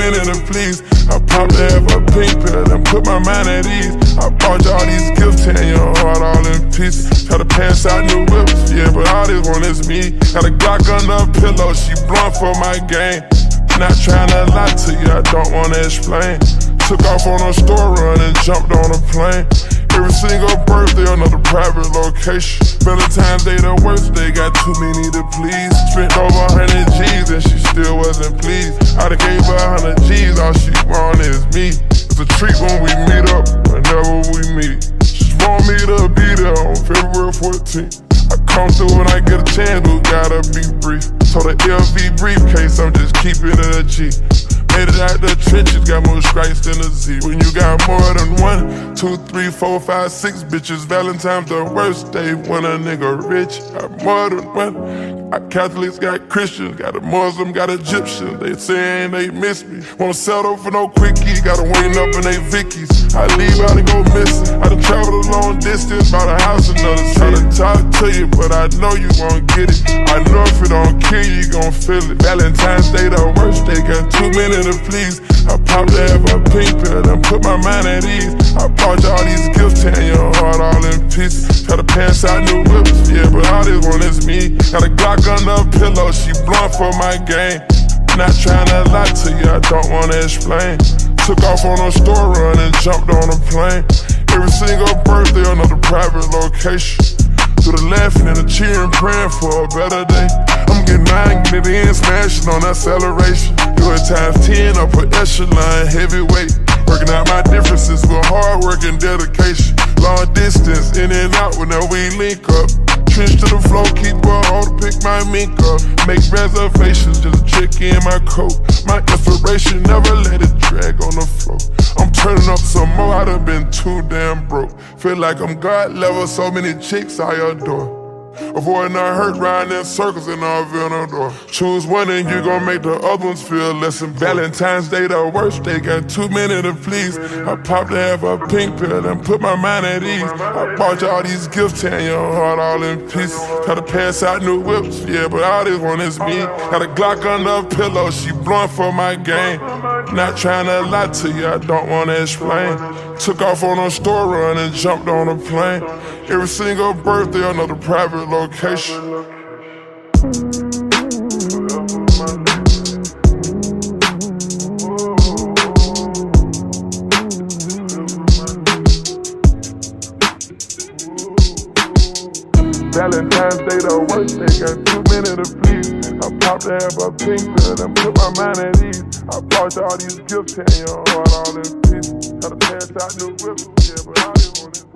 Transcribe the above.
minutes to please. I popped the half a pink pill and put my mind at ease. I bought you all these gifts, tearing your heart all in pieces. Try to pass out new whips, yeah, but all this one is me. Got a Glock under a pillow, she blunt for my game. Not trying to lie to you, I don't wanna explain. Took off on a store run and jumped on a plane. Every single birthday, another private location. Valentine's Day, the worst day, got too many to please. Spent over 100 G's and she still wasn't pleased. I done gave her 100 G's, all she want is me. It's a treat when we meet up, whenever we meet. She want me to be there on February 14th. I come through when I get a chance, but gotta be brief. So the LV briefcase, I'm just keeping it a G. Made it out the trenches, got more stripes than a Z. When you got more than 1, 2, 3, 4, 5, 6 bitches, Valentine's the worst day when a nigga rich. Got more than 1. Got Catholics, got Christians, got a Muslim, got Egyptians. They saying they miss me. Won't settle for no quickie, gotta wait up in they Vickies. I leave out and go missing. I done traveled a long distance, bought a house in another city. Try to talk to you, but I know you won't get it. I know if it don't kill you, you gon' feel it. Valentine's Day, the worst day, got too many to please. I popped the half a pink pill and put my mind at ease. I bought you all these gifts, tearing your heart all in pieces. Try to pass out new whips, yeah, but all this one is me. Got a Glock under a pillow, she blunt for my game. Not trying to lie to you, I don't wanna explain. Took off on a store run and jumped on a plane. Every single birthday, another private location. To the laughing and the cheering, praying for a better day. I'm getting mine, getting it in, smashing on acceleration. Do it times 10, upper echelon, heavyweight. Working out my differences with hard work and dedication. Long distance, in and out whenever we link up. Trench to the floor, keep her on to pick my mink up. Make reservations, just check in my coat. My inspiration, never let it drag on the floor. I'm turning up some more, I done been too damn broke. Feel like I'm God level, so many chicks I adore. Avoiding the hurt, riding in circles in our Venador. Choose one and you gon' make the other ones feel less important. Valentine's Day, the worst day, got too many to please. I popped the half a pink pill and put my mind at ease. I bought you all these gifts, tearing your heart all in pieces. Try to pass out new whips, yeah, but all this one is me. Got a Glock under a pillow, she blunt for my game. Not trying to lie to you, I don't wanna explain. Took off on a store run and jumped on a plane. Every single birthday, another private location. Valentine's Day, the worst day, got too many to please. I popped the half a pink pill and put my mind at ease. I bought you all these gifts, tearing your heart all in pieces. Try to pass out new whips, yeah, but all this one is